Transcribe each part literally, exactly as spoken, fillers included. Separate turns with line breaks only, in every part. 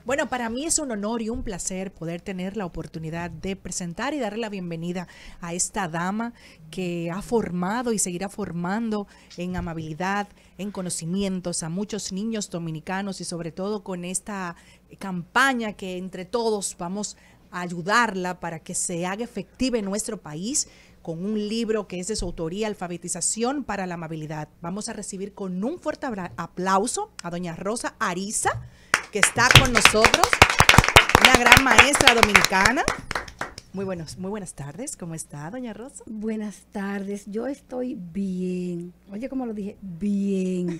Bueno, para mí es un honor y un placer poder tener la oportunidad de presentar y darle la bienvenida a esta dama que ha formado y seguirá formando en amabilidad, en conocimientos a muchos niños dominicanos y sobre todo con esta campaña que entre todos vamos a ayudarla para que se haga efectiva en nuestro país con un libro que es de su autoría, Alfabetización para la Amabilidad. Vamos a recibir con un fuerte aplauso a doña Rosa Ariza, que está con nosotros, una gran maestra dominicana. Muy buenos, muy buenas tardes. ¿Cómo está, doña Rosa?
Buenas tardes. Yo estoy bien. Oye, ¿cómo lo dije? Bien.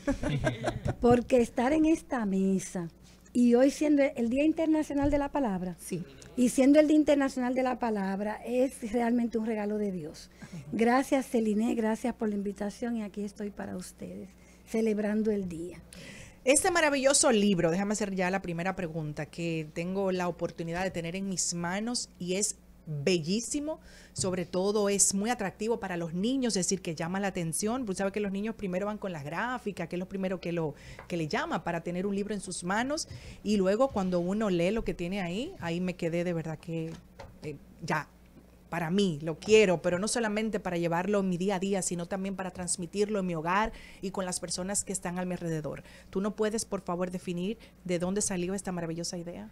Porque estar en esta mesa y hoy siendo el Día Internacional de la Palabra,
sí,
y siendo el Día Internacional de la Palabra, es realmente un regalo de Dios. Gracias, Celine, gracias por la invitación y aquí estoy para ustedes, celebrando el día.
Este maravilloso libro, déjame hacer ya la primera pregunta que tengo la oportunidad de tener en mis manos y es bellísimo, sobre todo es muy atractivo para los niños, es decir, que llama la atención. Pues sabe que los niños primero van con las gráficas, que es lo primero que lo que le llama para tener un libro en sus manos y luego cuando uno lee lo que tiene ahí, ahí me quedé de verdad que eh, ya para mí, lo quiero, pero no solamente para llevarlo en mi día a día, sino también para transmitirlo en mi hogar y con las personas que están a mi alrededor. ¿Tú no puedes, por favor, definir de dónde salió esta maravillosa idea?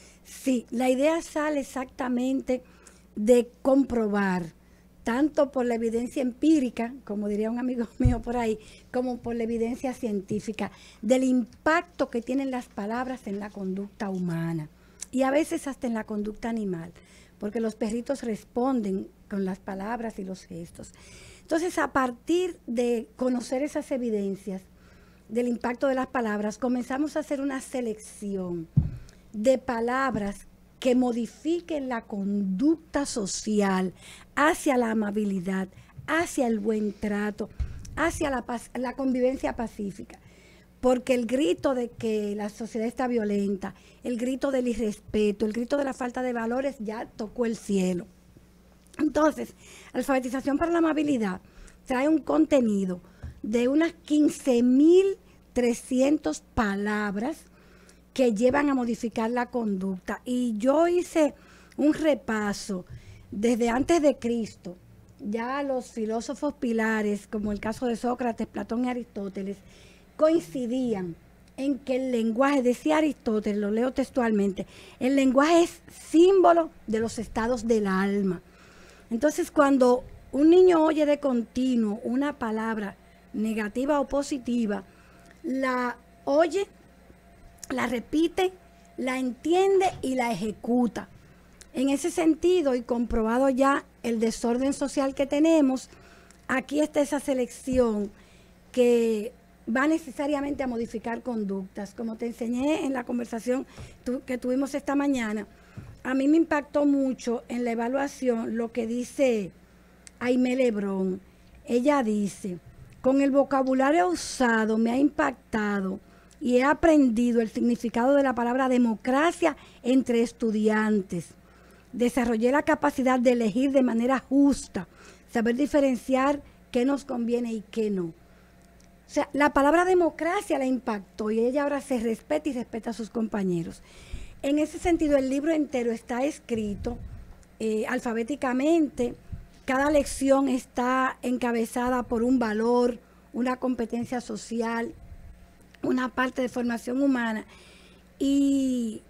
Sí, la idea sale exactamente de comprobar, tanto por la evidencia empírica, como diría un amigo mío por ahí, como por la evidencia científica, del impacto que tienen las palabras en la conducta humana y a veces hasta en la conducta animal, porque los perritos responden con las palabras y los gestos. Entonces, a partir de conocer esas evidencias del impacto de las palabras, comenzamos a hacer una selección de palabras que modifiquen la conducta social hacia la amabilidad, hacia el buen trato, hacia la, paz, la convivencia pacífica. Porque el grito de que la sociedad está violenta, el grito del irrespeto, el grito de la falta de valores ya tocó el cielo. Entonces, Alfabetización para la Amabilidad trae un contenido de unas quince mil trescientas palabras que llevan a modificar la conducta. Y yo hice un repaso desde antes de Cristo. Ya los filósofos pilares, como el caso de Sócrates, Platón y Aristóteles, coincidían en que el lenguaje, decía Aristóteles, lo leo textualmente, el lenguaje es símbolo de los estados del alma. Entonces, cuando un niño oye de continuo una palabra negativa o positiva, la oye, la repite, la entiende y la ejecuta. En ese sentido, y comprobado ya el desorden social que tenemos, aquí está esa selección que va necesariamente a modificar conductas. Como te enseñé en la conversación tu, que tuvimos esta mañana, a mí me impactó mucho en la evaluación lo que dice Aimé Lebrón. Ella dice, con el vocabulario usado me ha impactado y he aprendido el significado de la palabra democracia entre estudiantes. Desarrollé la capacidad de elegir de manera justa, saber diferenciar qué nos conviene y qué no. O sea, la palabra democracia la impactó y ella ahora se respeta y respeta a sus compañeros. En ese sentido, el libro entero está escrito eh, alfabéticamente. Cada lección está encabezada por un valor, una competencia social, una parte de formación humana. Y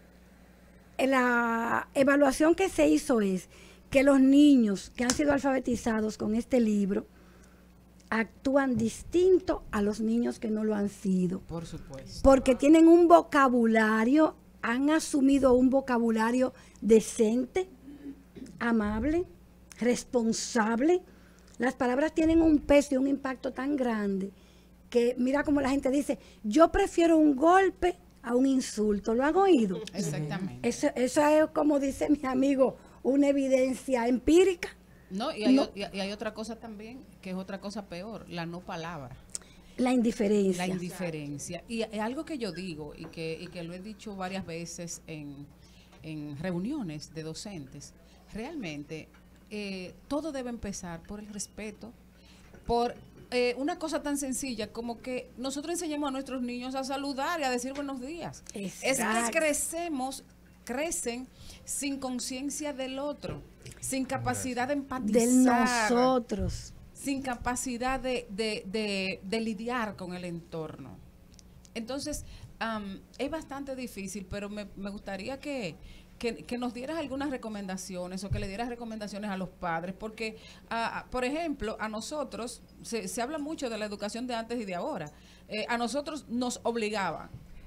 la evaluación que se hizo es que los niños que han sido alfabetizados con este libro actúan distinto a los niños que no lo han sido.
Por supuesto.
Porque tienen un vocabulario, han asumido un vocabulario decente, amable, responsable. Las palabras tienen un peso y un impacto tan grande que mira como la gente dice, yo prefiero un golpe a un insulto. ¿Lo han oído?
Exactamente.
Eso, eso es, como dice mi amigo, una evidencia empírica.
No, y hay,
No.
y hay otra cosa también, que es otra cosa peor, la no palabra.
La indiferencia.
La indiferencia. Y es algo que yo digo y que, y que lo he dicho varias veces en, en reuniones de docentes. Realmente, eh, todo debe empezar por el respeto, por eh, una cosa tan sencilla como que nosotros enseñamos a nuestros niños a saludar y a decir buenos días.
Exacto.
Es que crecemos, crecen sin conciencia del otro, sin capacidad de empatizar.
Del nosotros.
Sin capacidad de, de, de, de lidiar con el entorno. Entonces, um, es bastante difícil, pero me, me gustaría que, que, que nos dieras algunas recomendaciones o que le dieras recomendaciones a los padres, porque, uh, por ejemplo, a nosotros, se, se habla mucho de la educación de antes y de ahora, eh, a nosotros nos obligaban,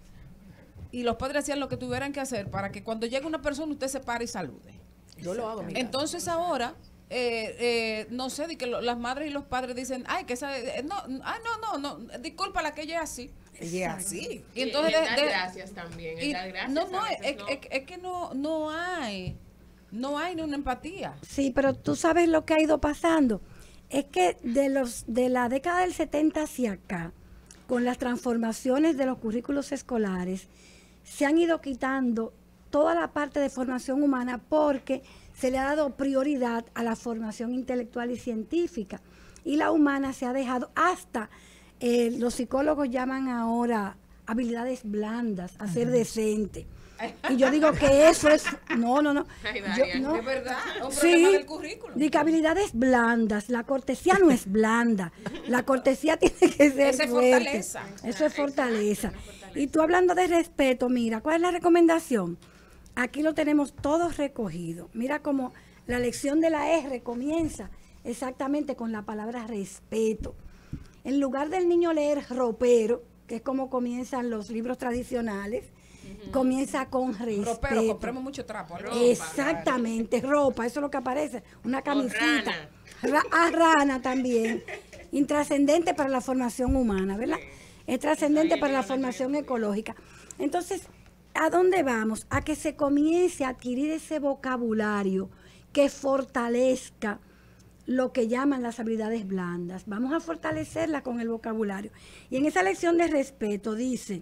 y los padres hacían lo que tuvieran que hacer para que cuando llegue una persona usted se pare y salude.
Yo lo hago, mira.
Entonces ahora... Eh, eh, no sé, de que lo, las madres y los padres dicen, ay, que esa, eh, no, ay, no, no, no, disculpa la que ella es así.
Ella es así.
Y entonces,
y el
de,
dar
de,
gracias también. El
y,
dar gracias
no, no,
a
es,
veces
es,
no.
es, es que no, no hay, no hay ni una empatía.
Sí, pero tú sabes lo que ha ido pasando. Es que de los de la década del setenta hacia acá, con las transformaciones de los currículos escolares, se han ido quitando toda la parte de formación humana porque se le ha dado prioridad a la formación intelectual y científica. Y la humana se ha dejado hasta, eh, los psicólogos llaman ahora habilidades blandas, a ser decente. Y yo digo que eso es, no, no, no.
Ay,
Yo-
Daria.
no.
Es verdad, un
Sí,
problema del currículum.
digo que habilidades blandas, la cortesía no es blanda, la cortesía tiene que ser
Esa es
fuerte.
fortaleza.
Eso es fortaleza.
Exacto, una fortaleza.
Y tú hablando de respeto, mira, ¿cuál es la recomendación? Aquí lo tenemos todos recogido. Mira cómo la lección de la R comienza exactamente con la palabra respeto. En lugar del niño leer ropero, que es como comienzan los libros tradicionales, comienza con respeto.
Ropero, compremos mucho trapo. ¿no?
Exactamente, ropa, eso es lo que aparece, una camisita.
rana.
Ra- ah, rana también. Intrascendente para la formación humana, ¿verdad? Es trascendente
Ahí
para la
viene la
formación
que-
ecológica. Entonces, ¿a dónde vamos? A que se comience a adquirir ese vocabulario que fortalezca lo que llaman las habilidades blandas. Vamos a fortalecerla con el vocabulario. Y en esa lección de respeto dice,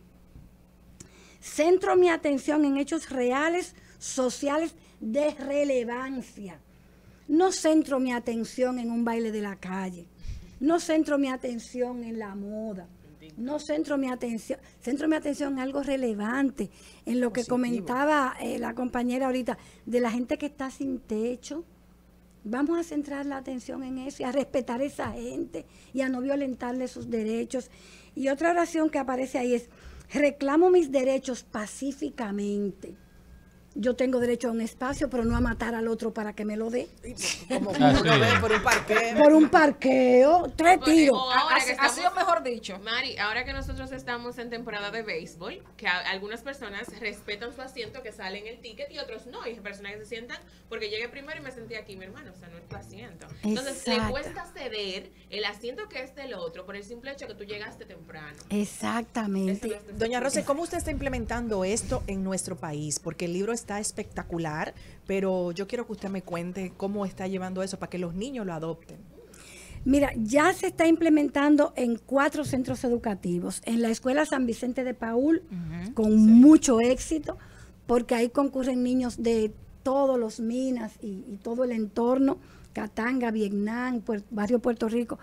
centro mi atención en hechos reales, sociales, de relevancia. No centro mi atención en un baile de la calle. No centro mi atención en la moda. No centro mi atención, centro mi atención en algo relevante, en lo que
Positivo.
comentaba eh, la compañera ahorita, de la gente que está sin techo. Vamos a centrar la atención en eso y a respetar a esa gente y a no violentarle sus derechos. Y otra oración que aparece ahí es, reclamo mis derechos pacíficamente. Yo tengo derecho a un espacio, pero no a matar al otro para que me lo dé.
Como
Ah,
una
sí.
vez por un parque.
Por un parqueo, tres tiros.
O ahora
Así,
que
así
estamos-
o mejor dicho.
Mari, ahora que nosotros estamos en temporada de béisbol, que a- algunas personas respetan su asiento, que sale en el ticket, y otros no. Y hay personas que se sientan porque llegué primero y me senté aquí, mi hermano, o sea, no es tu asiento. Entonces, le
Exacto.
cuesta ceder el asiento que es del otro por el simple hecho que tú llegaste temprano.
Exactamente.
Eso no es
Doña Rosa, ¿cómo usted está implementando esto en nuestro país? Porque el libro está espectacular, pero yo quiero que usted me cuente cómo está llevando eso para que los niños lo adopten.
Mira, ya se está implementando en cuatro centros educativos. En la Escuela San Vicente de Paúl, con mucho éxito, porque ahí concurren niños de todos los Minas y, y todo el entorno, Catanga, Vietnam, Puer- barrio Puerto Rico.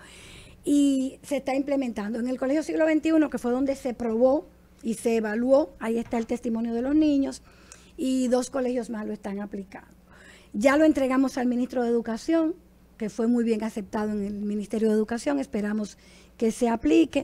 Y se está implementando. En el Colegio Siglo veintiuno, que fue donde se probó y se evaluó, ahí está el testimonio de los niños, y dos colegios más lo están aplicando. Ya lo entregamos al ministro de Educación, que fue muy bien aceptado en el Ministerio de Educación, esperamos que se aplique,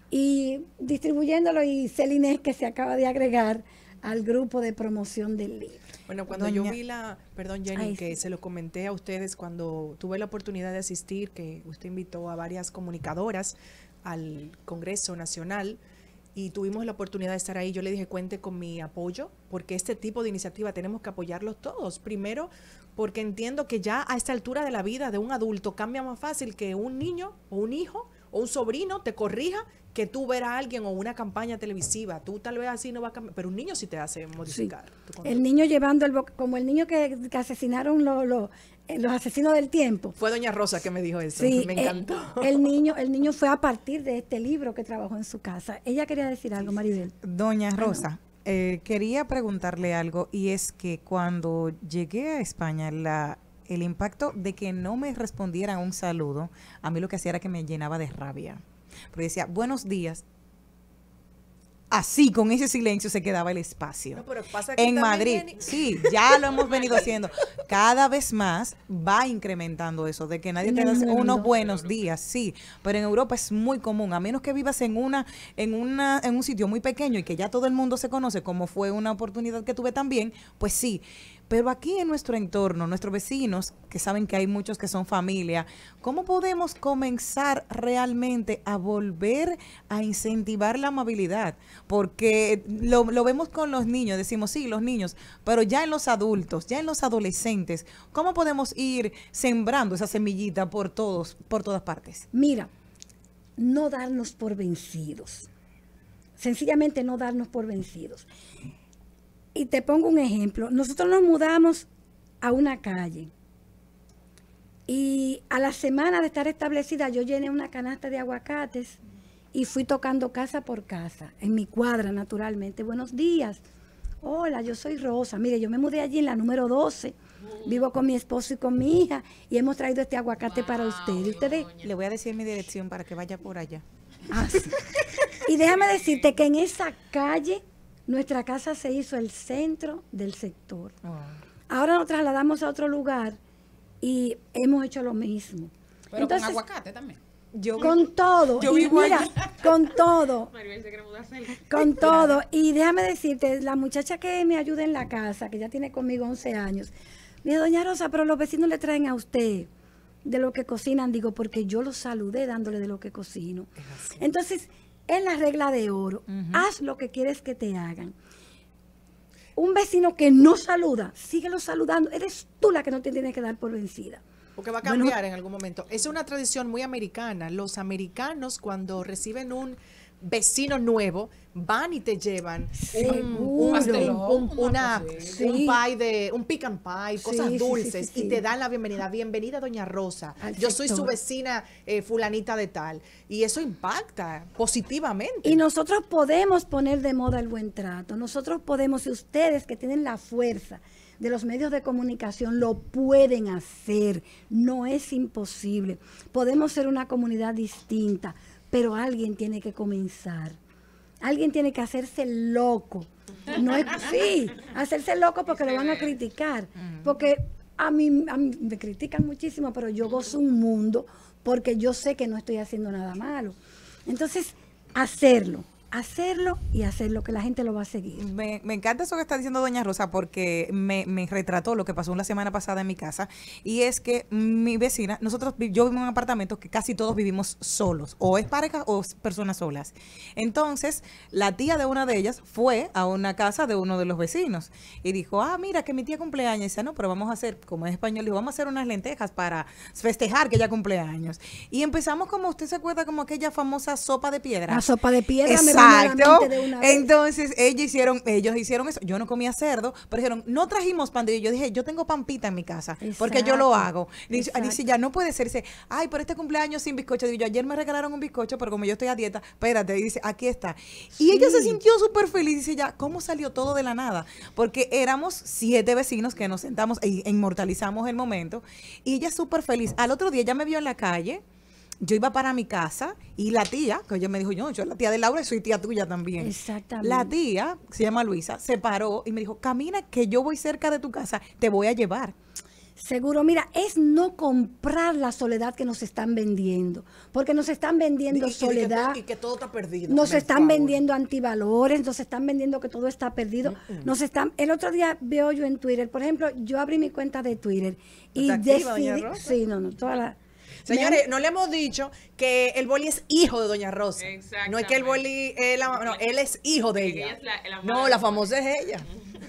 y distribuyéndolo, y Celine, que se acaba de agregar al grupo de promoción del libro.
Bueno, cuando yo
Doña-
vi la, perdón Jenny,
Ay,
que
sí.
se lo comenté a ustedes cuando tuve la oportunidad de asistir, que usted invitó a varias comunicadoras al Congreso Nacional y tuvimos la oportunidad de estar ahí, yo le dije, cuente con mi apoyo, porque este tipo de iniciativa tenemos que apoyarlos todos. Primero, porque entiendo que ya a esta altura de la vida de un adulto cambia más fácil que un niño o un hijo o un sobrino te corrija que tú ver a alguien o una campaña televisiva. Tú tal vez así no va a cambiar, pero un niño sí te hace modificar. tu conducta.
El niño llevando el, vo- como el niño que, que asesinaron lo- lo- eh, los asesinos del tiempo.
Fue doña Rosa que me dijo eso.
Sí,
me
eh,
encantó.
el niño, el niño fue a partir de este libro que trabajó en su casa. Ella quería decir algo, Maribel.
Doña Rosa, eh, quería preguntarle algo y es que cuando llegué a España, la el impacto de que no me respondieran un saludo, a mí lo que hacía era que me llenaba de rabia. Porque decía, buenos días. Así, con ese silencio se quedaba el espacio.
No, pero pasa aquí
en
también,
Madrid,
Jenny.
sí, ya lo hemos venido haciendo. Cada vez más va incrementando eso, de que nadie
En
te
el
da
mundo.
unos buenos días, sí. Pero en Europa es muy común, a menos que vivas en una, en una, en un sitio muy pequeño y que ya todo el mundo se conoce, como fue una oportunidad que tuve también, pues sí. Pero aquí en nuestro entorno, nuestros vecinos, que saben que hay muchos que son familia, ¿cómo podemos comenzar realmente a volver a incentivar la amabilidad? Porque lo, lo vemos con los niños, decimos, sí, los niños, pero ya en los adultos, ya en los adolescentes, ¿cómo podemos ir sembrando esa semillita por todos, por todas partes?
Mira, no darnos por vencidos. Sencillamente no darnos por vencidos. Y te pongo un ejemplo. Nosotros nos mudamos a una calle y a la semana de estar establecida yo llené una canasta de aguacates y fui tocando casa por casa, en mi cuadra naturalmente. Buenos días. Hola, yo soy Rosa. Mire, yo me mudé allí en la número doce. Vivo con mi esposo y con mi hija y hemos traído este aguacate para ustedes. Ustedes.
Le voy a decir mi dirección para que vaya por allá.
Ah, sí. Y déjame decirte que en esa calle nuestra casa se hizo el centro del sector.
Oh.
Ahora nos trasladamos a otro lugar y hemos hecho lo mismo.
Pero
Entonces,
con aguacate también.
Yo,
con todo.
yo
y
vivo
mira,
allí.
con todo.
Maribel se quiere mudar cerca.
Con todo. Y déjame decirte, la muchacha que me ayuda en la casa, que ya tiene conmigo once años, me dijo, doña Rosa, pero los vecinos le traen a usted de lo que cocinan. Digo, porque yo los saludé dándole de lo que cocino. Entonces, es la regla de oro.
Ujú.
Haz lo que quieres que te hagan. Un vecino que no saluda, síguelo saludando. Eres tú la que no te tienes que dar por vencida.
Porque va a
Bueno,
cambiar en algún momento. Es una tradición muy americana. Los americanos, cuando reciben un vecino nuevo, van y te llevan un, un,
Seguro.
un- un- una,
Sí.
un pie de, un pecan pie, cosas
Sí, sí,
dulces,
sí, sí,
y
sí.
te dan la bienvenida. Bienvenida, doña Rosa.
Al
Yo soy su
sector.
vecina eh, fulanita de tal. Y eso impacta positivamente.
Y nosotros podemos poner de moda el buen trato. Nosotros podemos, si ustedes que tienen la fuerza de los medios de comunicación lo pueden hacer, no es imposible. Podemos ser una comunidad distinta, pero alguien tiene que comenzar. Alguien tiene que hacerse loco. No es, sí, hacerse loco porque lo van a criticar. Porque a mí, a mí me critican muchísimo, pero yo gozo un mundo porque yo sé que no estoy haciendo nada malo. Entonces, hacerlo. Hacerlo y hacerlo, que la gente lo va a seguir.
Me, me encanta eso que está diciendo doña Rosa porque me, me retrató lo que pasó la semana pasada en mi casa y es que mi vecina, nosotros, vi- yo vivo en un apartamento que casi todos vivimos solos, o es pareja o es personas solas. Entonces, la tía de una de ellas fue a una casa de uno de los vecinos y dijo, ah, mira que mi tía cumpleaños. Y dice, no, pero vamos a hacer, como es español, dijo, vamos a hacer unas lentejas para festejar que ella cumpleaños. Y empezamos como, usted se acuerda, como aquella famosa sopa de piedra.
La sopa de piedra me vino a la
Exacto.
mente de una vez.
Entonces, ellos hicieron, ellos hicieron eso. Yo no comía cerdo, pero dijeron, no trajimos pan de Dios. Yo dije, yo tengo pampita en mi casa, porque yo lo
Exacto.
hago. Dice,
Exacto.
dice, ya no puede ser. Dice, ay, pero este cumpleaños sin bizcocho. Digo, yo ayer me regalaron un bizcocho, pero como yo estoy a dieta, espérate. Y dice, aquí está. Y ella se sintió súper feliz. Dice, ya, ¿cómo salió todo de la nada? Porque éramos siete vecinos que nos sentamos e inmortalizamos el momento. Y ella súper feliz. Al otro día, ella me vio en la calle. Yo iba para mi casa y la tía, que ella me dijo, yo, yo la tía de Laura y soy tía tuya también.
Exactamente.
La tía, se llama Luisa, se paró y me dijo, camina que yo voy cerca de tu casa, te voy a llevar.
Seguro, mira, es no comprar la soledad que nos están vendiendo, porque nos están vendiendo
Y- y- y que
soledad,
todo- y que todo está perdido.
nos
Me
están
favor.
vendiendo antivalores, nos están vendiendo que todo está perdido, nos están, el otro día veo yo en Twitter, por ejemplo, yo abrí mi cuenta de Twitter y
¿Está activa,
decidí,
doña Rosa?
sí, no, no, toda la,
Señores, no le hemos dicho que el boli es hijo de doña Rosa.
Exactamente.
No es que el boli es la, no, él es hijo de
Ella
ella.
es la- la
no,
madre.
la famosa es ella.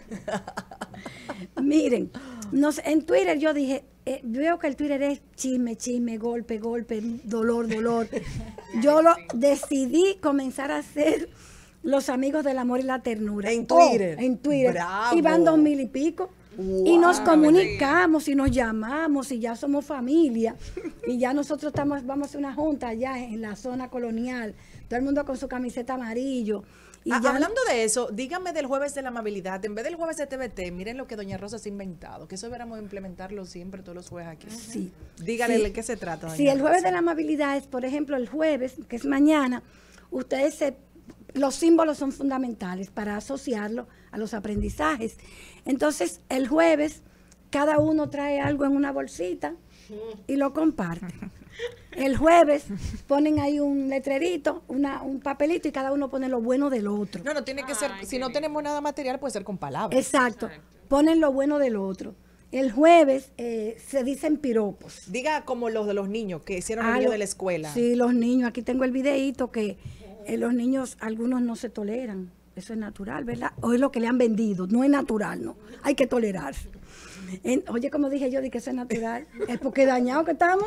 miren, nos, en Twitter yo dije, eh, veo que el Twitter es chisme, chisme, golpe, golpe, dolor, dolor. Yo lo decidí comenzar a hacer los amigos del amor y la ternura.
En
Oh,
Twitter.
en Twitter.
Bravo.
Y van dos mil y pico. Y nos comunicamos y nos llamamos y ya somos familia. Y ya nosotros estamos, vamos a hacer una junta allá en la zona colonial. Todo el mundo con su camiseta amarillo. Y
Ah,
ya-
hablando de eso, dígame del jueves de la amabilidad. En vez del jueves de T V T, miren lo que doña Rosa se ha inventado, que eso deberíamos implementarlo siempre todos los jueves aquí.
Sí.
Dígale
Sí.
de qué se trata, doña
Sí, el jueves
Rosa.
de la amabilidad es, por ejemplo, el jueves, que es mañana, ustedes se, los símbolos son fundamentales para asociarlo a los aprendizajes. Entonces, el jueves, cada uno trae algo en una bolsita y lo comparte. El jueves ponen ahí un letrerito, una, un papelito y cada uno pone lo bueno del otro.
No, no tiene que ser,
Ay,
si
qué
no
lindo.
tenemos nada material, puede ser con palabras.
Exacto.
Exacto.
Ponen lo bueno del otro. El jueves eh, se dicen piropos.
Diga como los de los niños que hicieron los
Ah,
niños
lo-
de la escuela.
Sí, los niños. Aquí tengo el videíto que eh, los niños, algunos no se toleran. Eso es natural, ¿verdad? O es lo que le han vendido. No es natural, ¿no? Hay que tolerarse. En- oye, como dije yo, de que eso es natural. Es porque dañado que estamos.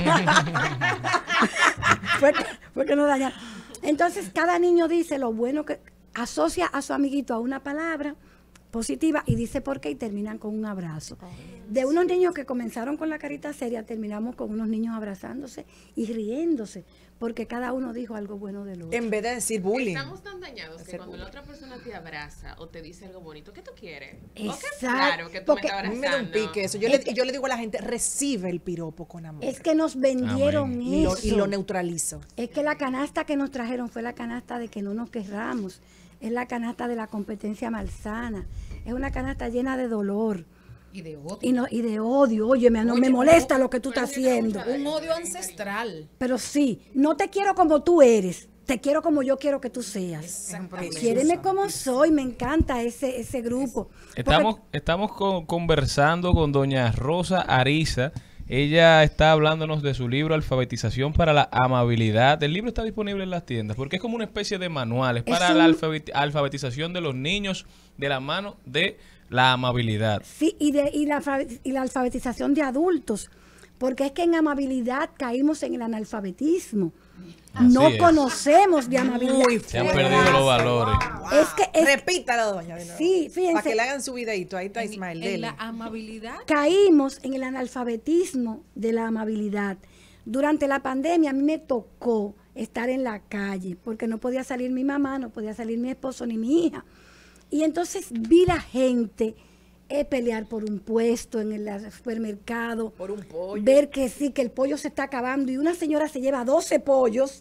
fue, que, fue que nos dañaron. Entonces, cada niño dice lo bueno que asocia a su amiguito a una palabra positiva y dice por qué y terminan con un abrazo. De unos niños que comenzaron con la carita seria, terminamos con unos niños abrazándose y riéndose, porque cada uno dijo algo bueno del otro.
En vez de decir bullying.
Estamos tan dañados que
Hacer
cuando
bullying.
la otra persona te abraza o te dice algo bonito, ¿qué tú quieres? ¿O qué
Exacto,
claro que tú
porque-
me estás
A mí me da un
abrazando?
pique eso. Yo le, yo le digo a la gente, recibe el piropo con amor.
Es que nos vendieron
Amén.
y, lo,
eso.
y lo neutralizo.
Es que la canasta que nos trajeron fue la canasta de que no nos querramos. Es la canasta de la competencia malsana. Es una canasta llena de dolor
Y de odio.
y, no, y de odio. Oye, me, no,
Oye,
me molesta lo que tú estás haciendo.
Un odio ancestral.
Pero sí, no te quiero como tú eres. Te quiero como yo quiero que tú seas.
Exactamente.
Quiéreme como soy. Me encanta ese, ese grupo. Porque-
Estamos, estamos con- conversando con doña Rosa Ariza. Ella está hablándonos de su libro Alfabetización para la Amabilidad. El libro está disponible en las tiendas porque es como una especie de manual. Es
Es
para
un-
la alfabeti- alfabetización de los niños de la mano de la amabilidad.
Sí, y, de, y, la, alfabet- y la alfabetización de adultos, porque es que en amabilidad caímos en el analfabetismo. no
es.
conocemos de amabilidad.
Muy
Se han
fuerte.
perdido los valores.
Es que es-
Repítalo, doña. de nuevo.
Sí, fíjense.
Para que le hagan su videito. Ahí está
En,
Ismael.
en
dele.
la amabilidad.
caímos en el analfabetismo de la amabilidad. Durante la pandemia a mí me tocó estar en la calle, porque no podía salir mi mamá, no podía salir mi esposo ni mi hija. Y entonces vi la gente eh, pelear por un puesto en el supermercado,
Por un pollo.
ver que sí, que el pollo se está acabando y una señora se lleva doce pollos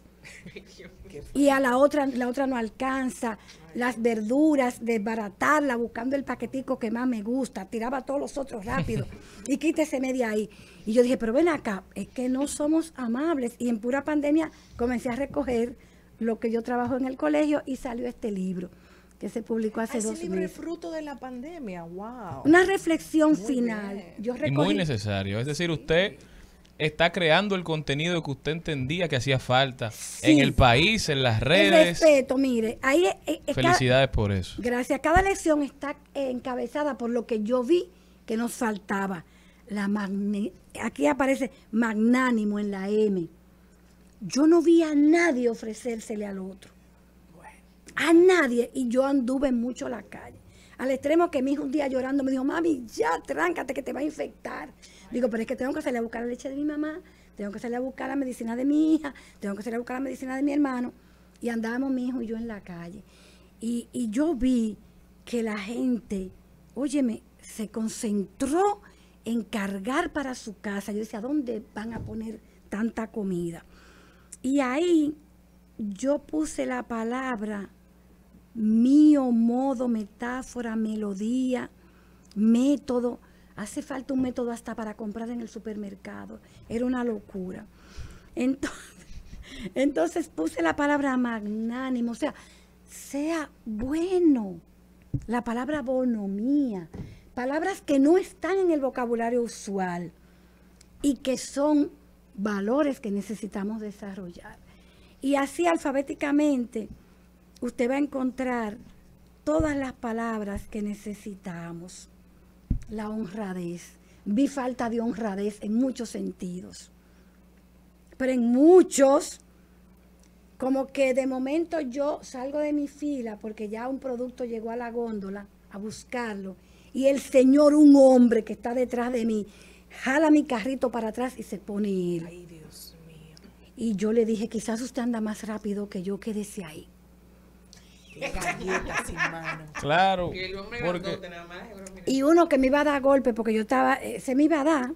y a la otra la otra no alcanza, las verduras, desbaratarla, buscando el paquetico que más me gusta, tiraba todos los otros rápido y quítese media ahí. Y yo dije, pero ven acá, es que no somos amables. Y en pura pandemia comencé a recoger lo que yo trabajo en el colegio y salió este libro que se publicó hace
Ah, ese
dos
libro es
meses.
fruto de la pandemia. Wow.
Una reflexión
Muy
final.
bien.
Yo
Y muy
recogí-
necesario. Es decir, usted está creando el contenido que usted entendía que hacía falta
Sí.
en el país, en las
el
redes.
respeto, mire, ahí es- es- es cada-
Felicidades por eso.
Gracias. Cada lección está eh, encabezada por lo que yo vi que nos faltaba. La magne- Aquí aparece magnánimo en la M. Yo no vi a nadie ofrecérsele al otro. A nadie. Y yo anduve mucho la calle. Al extremo que mi hijo un día llorando me dijo, mami, ya tráncate que te va a infectar. Digo, pero es que tengo que salir a buscar la leche de mi mamá, tengo que salir a buscar la medicina de mi hija, tengo que salir a buscar la medicina de mi hermano. Y andábamos mi hijo y yo en la calle. Y, y yo vi que la gente, óyeme, se concentró en cargar para su casa. Yo decía, ¿dónde van a poner tanta comida? Y ahí yo puse la palabra mío, modo, metáfora, melodía, método. Hace falta un método hasta para comprar en el supermercado. Era una locura. Entonces, entonces puse la palabra magnánimo, o sea, sea bueno. La palabra bonomía. Palabras que no están en el vocabulario usual y que son valores que necesitamos desarrollar. Y así alfabéticamente usted va a encontrar todas las palabras que necesitamos. La honradez. Vi falta de honradez en muchos sentidos. Pero en muchos, como que de momento yo salgo de mi fila porque ya un producto llegó a la góndola a buscarlo y el señor, un hombre que está detrás de mí, jala mi carrito para atrás y se pone él.
Ay, Dios mío.
Y yo le dije, quizás usted anda más rápido que yo, quédese ahí.
Qué galletas, hermano.
Claro.
Que el hombre
Porque
grandote nada más. mira.
Y uno que me iba a dar golpe porque yo estaba, eh, se me iba a dar,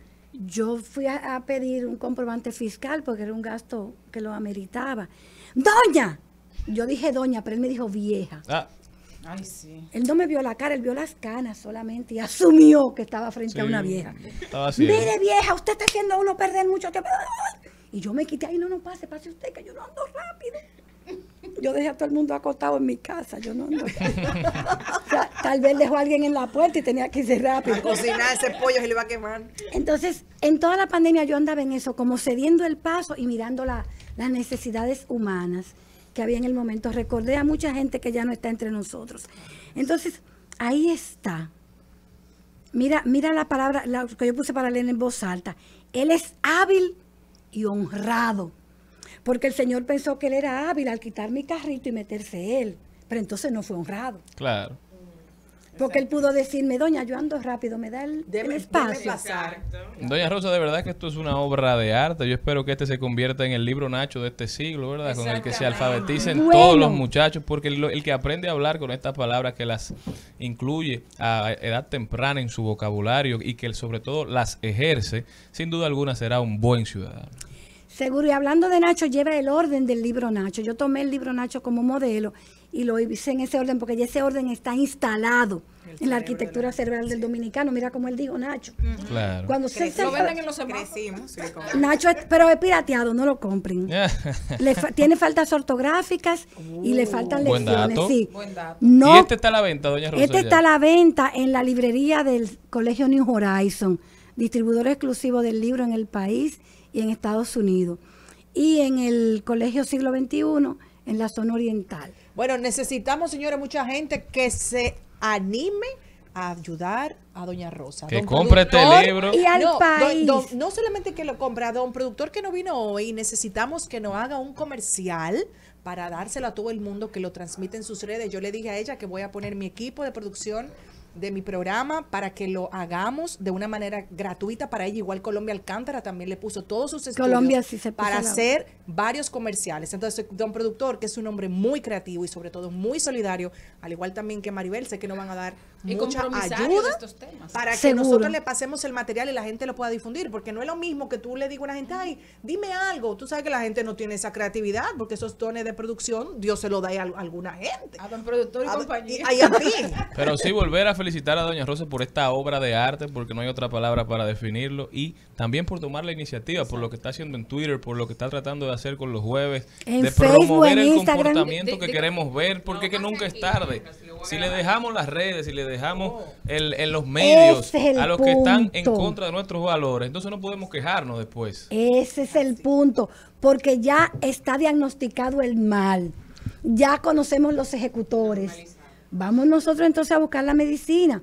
yo fui a, a pedir un comprobante fiscal porque era un gasto que lo ameritaba. ¡Doña! Yo dije doña, pero él me dijo vieja.
ah,
Ay, sí.
Él no me vio la cara, él vio las canas solamente y asumió que estaba frente
sí,
a una vieja.
estaba así.
Mire vieja, usted está haciendo a uno perder mucho tiempo. Y yo me quité, ahí no, no pase, pase usted, que yo no ando rápido. Yo dejé a todo el mundo acostado en mi casa, yo no ando rápido. O sea, tal vez dejó a alguien en la puerta y tenía que irse rápido.
A cocinar ese pollo se le va a quemar.
Entonces, en toda la pandemia yo andaba en eso, como cediendo el paso y mirando la- las necesidades humanas que había en el momento. Recordé a mucha gente que ya no está entre nosotros. Entonces, ahí está. Mira, mira la palabra la que yo puse para leer en voz alta. Él es hábil y honrado. Porque el Señor pensó que él era hábil al quitar mi carrito y meterse él. Pero entonces no fue honrado.
Claro.
Porque él pudo decirme, doña, yo ando rápido, me da el,
Deme-
el espacio.
deme pasar.
Exacto.
Doña Rosa, de verdad que esto es una obra de arte. Yo espero que este se convierta en el libro Nacho de este siglo, ¿verdad? Con el que se alfabeticen
Bueno.
todos los muchachos, porque el, el que aprende a hablar con estas palabras, que las incluye a edad temprana en su vocabulario y que sobre todo las ejerce, sin duda alguna será un buen ciudadano.
Seguro, y hablando de Nacho, lleva el orden del libro Nacho. Yo tomé el libro Nacho como modelo y lo hice en ese orden, porque ya ese orden está instalado en la arquitectura cerebral del dominicano. Mira cómo él dijo Nacho.
Claro.
Cuando se,
Lo venden en los semáforos.
Crecimos. sí, como-
Nacho, es- pero es pirateado, no lo compren. Le fa- tiene faltas ortográficas y le faltan
Buen
lecciones.
dato.
Sí.
Buen dato.
No,
Y este está a la venta, Doña Rosa.
este
ya.
está a la venta en la librería del Colegio New Horizon, distribuidor exclusivo del libro en el país y en Estados Unidos. Y en el Colegio Siglo veintiuno, en la zona oriental.
Bueno, necesitamos, señores, mucha gente que se anime a ayudar a Doña Rosa.
Que
Don
compre este
productor,
libro.
Y al
no, don-
país.
don- no solamente que lo compre, a don productor que no vino hoy, necesitamos que nos haga un comercial para dárselo a todo el mundo, que lo transmite en sus redes. Yo le dije a ella que voy a poner mi equipo de producción de mi programa para que lo hagamos de una manera gratuita para ella. Igual Colombia Alcántara también le puso todos sus estudios
Colombia sí se puso
para
la-
hacer varios comerciales. Entonces, don productor, que es un hombre muy creativo y sobre todo muy solidario, al igual también que Maribel, sé que nos van a dar
Y
mucha
compromisario de
ayuda
estos temas.
para que
Seguro.
nosotros le pasemos el material y la gente lo pueda difundir, porque no es lo mismo que tú le digas a una gente, ay, dime algo. Tú sabes que la gente no tiene esa creatividad, porque esos dones de producción Dios se lo da a al- alguna gente.
A don productor y
A-
compañía.
y- y a mí.
Pero sí, volver a felicitar a Doña Rosa por esta obra de arte, porque no hay otra palabra para definirlo, y también por tomar la iniciativa, por lo que está haciendo en Twitter, por lo que está tratando de hacer con los jueves,
En
de
Facebook,
promover
en
el
Instagram.
comportamiento
De-
que
de-
queremos ver, porque
No,
que
más
nunca es
tranquilo,
tarde.
Lucas, lo voy a
Si le
grabar.
dejamos las redes, si le dejamos el, en los medios
Ese es el
a los que están en
punto.
contra de nuestros valores, entonces no podemos quejarnos después.
Ese es el punto, porque ya está diagnosticado el mal, ya conocemos los ejecutores. Vamos nosotros entonces a buscar la medicina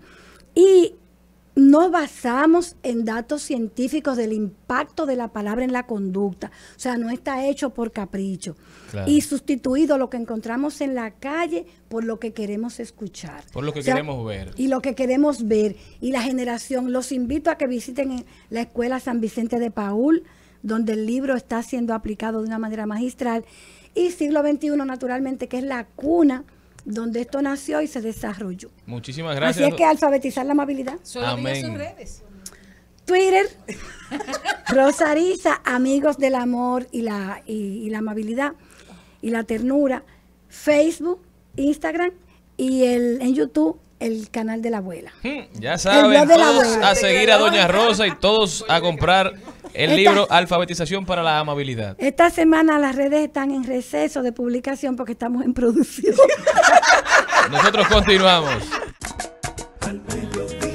y nos basamos en datos científicos del impacto de la palabra en la conducta. O sea, no está hecho por capricho.
Claro.
Y sustituido lo que encontramos en la calle por lo que queremos escuchar.
Por lo que
O sea,
queremos ver.
Y lo que queremos ver. Y la generación, los invito a que visiten la Escuela San Vicente de Paúl, donde el libro está siendo aplicado de una manera magistral. Y Siglo veintiuno, naturalmente, que es la cuna donde esto nació y se desarrolló.
Muchísimas gracias.
Así es que alfabetizar la amabilidad.
Solo diga
Amén.
sus redes.
Twitter, Rosa Ariza, amigos del amor y la, y, y la amabilidad y la ternura. Facebook, Instagram y el, en YouTube, el canal de la abuela.
Hmm, Ya
El
saben,
blog de la
todos
abuela.
a seguir a Doña Rosa y todos a comprar el
Esta-
libro Alfabetización para la Amabilidad.
Esta semana las redes están en receso de publicación porque estamos en producción.
Nosotros continuamos.
Al